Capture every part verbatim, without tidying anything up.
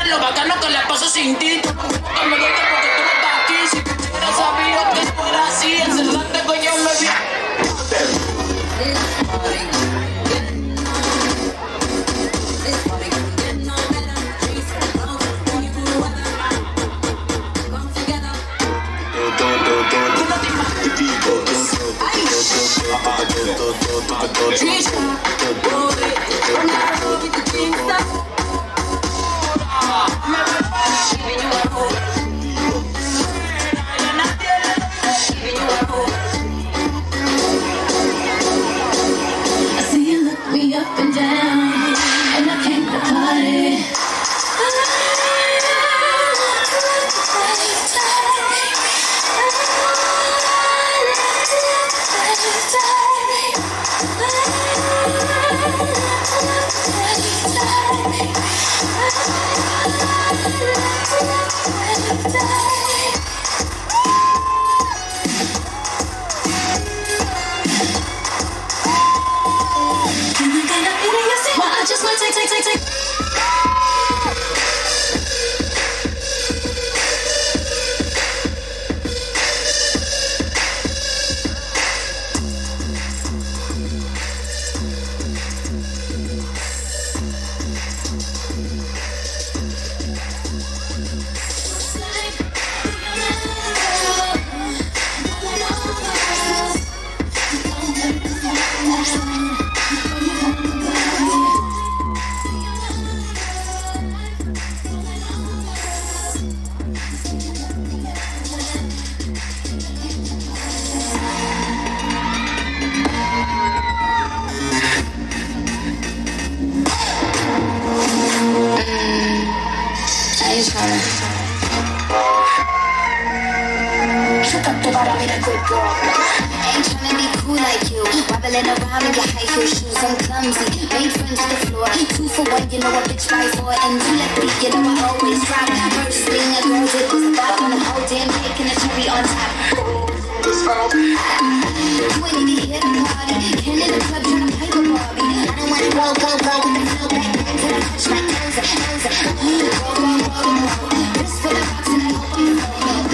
sabes lo bacano que le paso sin ti. Que me doy porque tú no estás aquí. Si quisiera saber que tú eras así, encerrarte con yo me vi. Ain't tryna be cool like you. Wobbling around in your high heel shoes, I'm clumsy. Made friends to the floor. Two for one, you know a bitch fight for. And you left me, you know I always drop. First thing a girl did was a bop on the whole damn cake and a cherry on top. You ain't even here to party. Can't in the club tryna pipe a Barbie. I don't wanna go, go, go with the flow back then till I touch my toes, toes. Go, go, go, go. This for the box and I hope I'm the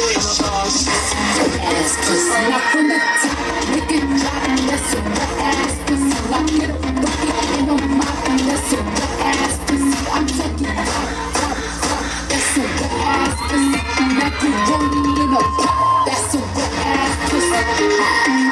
ass pussy. Up from the top, make it drop, that's a wet ass pussy. Lock it up, lock it up, ain't no mopping, that's a wet ass pussy. I'm talking top, top, top, that's a wet ass pussy. Macaroni in a pot, that's a wet ass pussy.